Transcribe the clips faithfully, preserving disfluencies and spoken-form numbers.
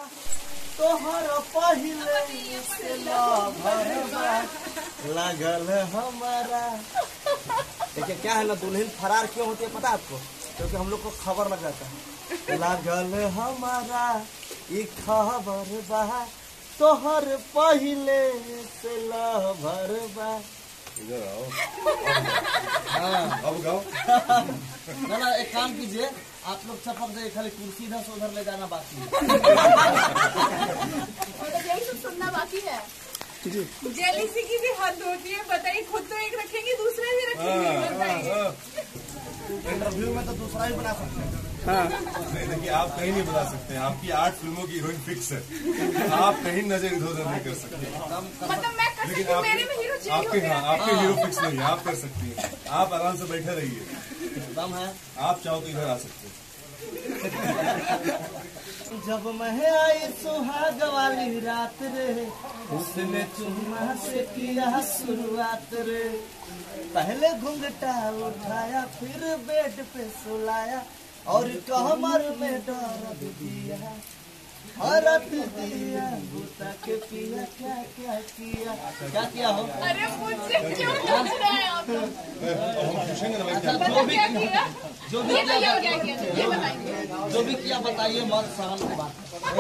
तोहर पहिले से लगल हमारा। देखिए क्या है ना, दुल्हन फरार क्यों होती है पता है आपको? क्योंकि हम लोग को खबर लग जाता है। लगल हमारा ये खबर बा, तोहर पहिले से लभर बा। इधर आओ। हाँ अब गाओ। ना ना एक काम कीजिए, आप लोग चपक जाइए, खाली कुर्सी इधर से उधर ले जाना बाकी है। यही सब सुनना बाकी है। जेलिसी की भी हद होती है, बताइए। खुद तो एक रखेंगे, दूसरा भी रखेंगे, बताइए। इंटरव्यू में तो दूसरा ही बना सकते हैं। हाँ। नहीं देखिए, आप कहीं नहीं बता सकते हैं। आपकी आठ फिल्मों की हीरोइन फिक्स है, आप कहीं नजर इधर उधर नहीं कर सकते। मतलब मैं कर सकती हूँ, मेरे में हीरो चेंज आपके हाँ आपके हीरो फिक्स नहीं है, आप कर सकती हैं। आप आराम से बैठे रहिए, दम है। आप चाहो तो इधर आ सकते हैं। जब मैं आई सुहाग वाली रात रे, उसने चुम्मा से किया शुरुआत रे। पहले घुंघटा उठाया, फिर बेड पे सुलाया, और कमर में दर्द दिया, हरत दिया, बूता के पिया। क्या क्या किया, क्या किया हो? अरे मुझसे क्यों पूछ रहे हैं आप लोग? हम पूछेंगे ना भाई, अच्छा, क्या जो भी क्या किया? जो भी ये किया बताइए, क्या किया? ये बताइए। जो भी किया बताइए, मत सहन की बात।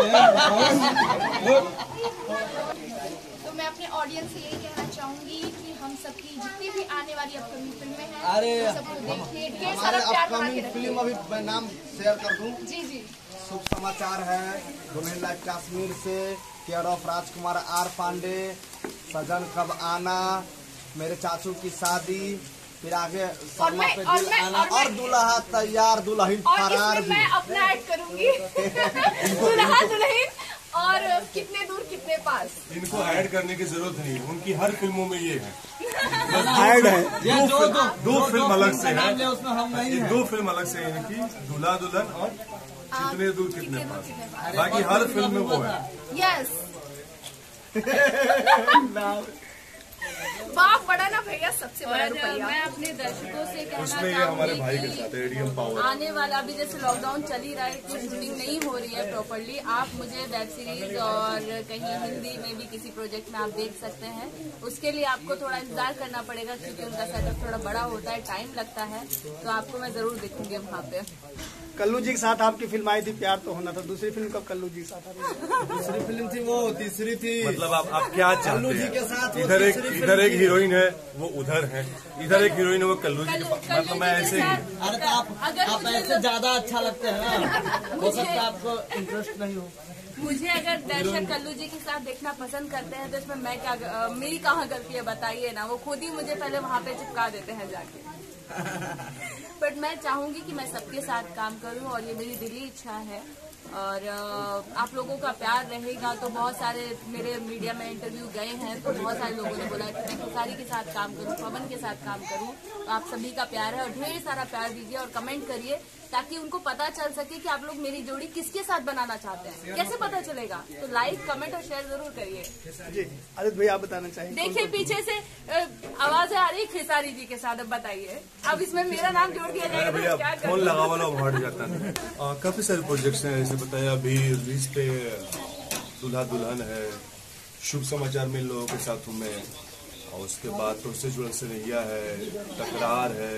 तो मैं अपने ऑडियंस से यही कहना चाहूंगी कि हम सबकी जितनी भी आने वाली अपकमिंग फिल्में हैं, अरे सबको देखिए, ढेर सारा प्यार बना के रखिए। फिल्म अभी मैं नाम शेयर कर दूं। जी जी। शुभ समाचार है, दुल्हन लाइफ कश्मीर से, care of Rajkumar R Pandey, सजन कब आना, मेरे चाचू की शादी, फिर आगे सलमा पे और दिल मैं- आना, और मैं- और दुल्हा तैयार दुल्हन और फरार इसमें भी। मैं अपना ऐड करूंगी। दुल्हा दुल्हन और कितने दूर कितने पास। इनको ऐड करने की जरूरत नहीं है, उनकी हर फिल्मों में ये है। ऐड है। ये दो जो फिल्म- जो दो फिल्म अलग से नाम है, ले उसमें हम नहीं ये हैं। दो फिल्म अलग से है इनकी, दूल्हा दुल्हन और कितने दूर कितने पास। कितने पास। बाकी हर फिल्म में वो है। यस। बाप बड़ा ना भैया, सबसे बड़ा और रुपया। मैं अपने दर्शकों से कहना उसमें ये हमारे भाई के चाहूंगी साथ है, एडीएम पावर। कि आने वाला अभी जैसे लॉकडाउन चल ही रहा है, कुछ शूटिंग नहीं हो रही है प्रॉपरली, आप मुझे वेब सीरीज और कहीं हिंदी में भी किसी प्रोजेक्ट में आप देख सकते हैं। उसके लिए आपको थोड़ा इंतजार करना पड़ेगा, क्योंकि उनका सेटअप थोड़ा बड़ा होता है, टाइम लगता है, तो आपको मैं जरूर दिखूंगी वहाँ पे। कल्लू जी के साथ आपकी फिल्म आई थी प्यार तो होना था, दूसरी फिल्म कब कल्लू जी के साथ आ रही है? दूसरी फिल्म थी वो, तीसरी थी। मतलब आप आप क्या चाहते कल्लू जी के हैं? साथ वो इधर एक तीसरी फिल्म इधर एक थी। हीरोइन है, वो उधर है, इधर एक हीरोइन है, वो कल्लू जी के पास। मतलब मैं ऐसे ही अरे तो आप अगर आप मुझे ऐसे ज्यादा अच्छा लगते हैं ना, हो सकता है आपको इंटरेस्ट नहीं हो। मुझे अगर दर्शक कल्लू जी के साथ देखना पसंद करते हैं तो इसमें मैं क्या, अ, मेरी कहाँ गलती है बताइए ना। वो खुद ही मुझे पहले वहाँ पे चिपका देते हैं जाके। बट मैं चाहूंगी कि मैं सबके साथ काम करूं, और ये मेरी दिली इच्छा है। और आप लोगों का प्यार रहेगा तो बहुत सारे मेरे मीडिया में इंटरव्यू गए हैं, तो बहुत सारे लोगों ने बोला कि मैं खेसारी के साथ काम करूं, पवन के साथ काम करूं। तो आप सभी का प्यार है, और ढेर सारा प्यार दीजिए और कमेंट करिए, ताकि उनको पता चल सके कि आप लोग मेरी जोड़ी किसके साथ बनाना चाहते हैं। कैसे पता चलेगा? तो लाइक, कमेंट और शेयर जरूर करिए। जी आदित्य भाई, आप बताना चाहेंगे? देखिए पीछे से आवाज आ रही है खेसारी जी के साथ, अब बताइए। अब इसमें मेरा नाम जोड़ दिया अरे जाएगा भैया तो क्या फोन करूं? लगा वाला हट जाता है। आ, काफी सारे प्रोजेक्ट्स हैं, जैसे बताया अभी रिलीज पे दूल्हा दुल्हन है, शुभ समाचार में इन लोगों के साथ हूँ मैं, और उसके बाद तुझसे जुड़ल से नैया है, तकरार है,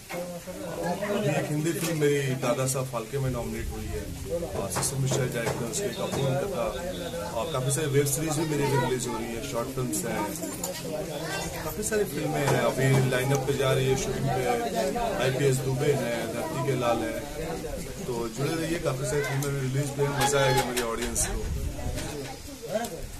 अभी एक हिंदी फिल्म मेरी दादा साहब फाल्के में नॉमिनेट हुई है, और सिस्टर मिश्रा डायरेक्टर उसके कपूर कथा, और काफी सारी वेब सीरीज भी मेरी रिलीज हो रही है, शॉर्ट फिल्म्स हैं, काफी सारी फिल्में हैं अभी लाइनअप पे जा रही है शूटिंग पे। आईपीएस दुबे है, धरती के लाल है, तो जुड़े रहिए। काफी सारी फिल्में रिलीज पे, मजा आएगा मेरी ऑडियंस को।